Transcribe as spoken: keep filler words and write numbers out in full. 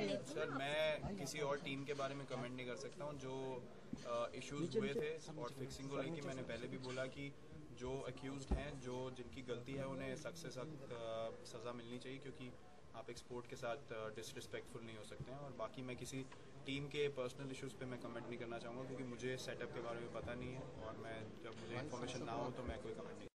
Sir मैं किसी और टीम के बारे में कमेंट नहीं कर सकता हूँ। जो इश्यूज हुए थे और फिक्सिंग को लेकर मैंने पहले भी बोला कि जो अक्यूज्ड हैं, जो जिनकी गलती है, उन्हें सख्त से सख्त सज़ा मिलनी चाहिए, क्योंकि आप एक स्पोर्ट के साथ डिसरिस्पेक्टफुल नहीं हो सकते हैं। और बाकी मैं किसी टीम के पर्सनल इश्यूज़ पे मैं कमेंट नहीं करना चाहूँगा, क्योंकि मुझे सेटअप के बारे में पता नहीं है और मैं जब मुझे इन्फॉर्मेशन ना हो तो मैं कोई कमेंट नहीं